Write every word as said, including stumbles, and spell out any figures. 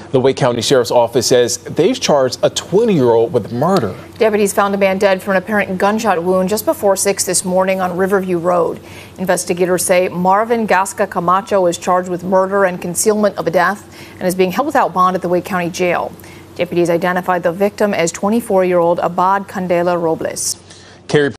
The Wake County Sheriff's Office says they've charged a twenty-year-old with murder. Deputies found a man dead from an apparent gunshot wound just before six this morning on Riverview Road. Investigators say Marvin Gasca Camacho is charged with murder and concealment of a death and is being held without bond at the Wake County Jail. Deputies identified the victim as twenty-four-year-old Abad Candela Robles. Carrie